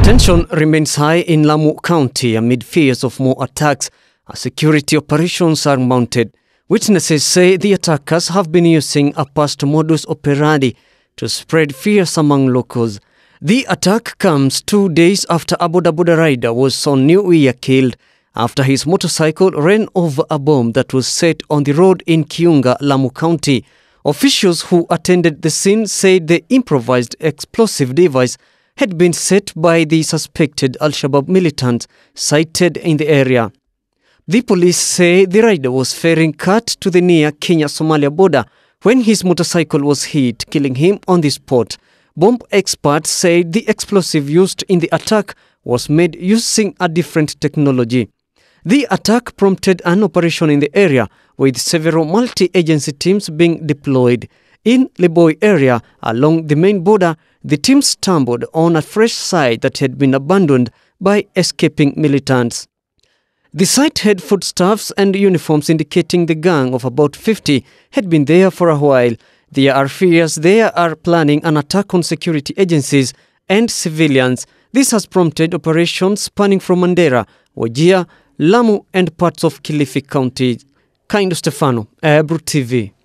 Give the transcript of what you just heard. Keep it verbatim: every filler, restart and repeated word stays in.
Tension remains high in Lamu County amid fears of more attacks as security operations are mounted. Witnesses say the attackers have been using a past modus operandi to spread fears among locals. The attack comes two days after a Boda Boda rider was on New Year killed after his motorcycle ran over a bomb that was set on the road in Kiunga, Lamu County. Officials who attended the scene said the improvised explosive device had been set by the suspected Al-Shabaab militant sighted in the area. The police say the rider was ferrying cat to the near Kenya-Somalia border when his motorcycle was hit, killing him on the spot. Bomb experts said the explosive used in the attack was made using a different technology. The attack prompted an operation in the area, with several multi-agency teams being deployed. In Liboi area, along the main border, the team stumbled on a fresh site that had been abandoned by escaping militants. The site had foodstuffs and uniforms indicating the gang of about fifty had been there for a while. There are fears they are planning an attack on security agencies and civilians. This has prompted operations spanning from Mandera, Wajir, Lamu and parts of Kilifi County. Kaindo Stefano, Ebru T V.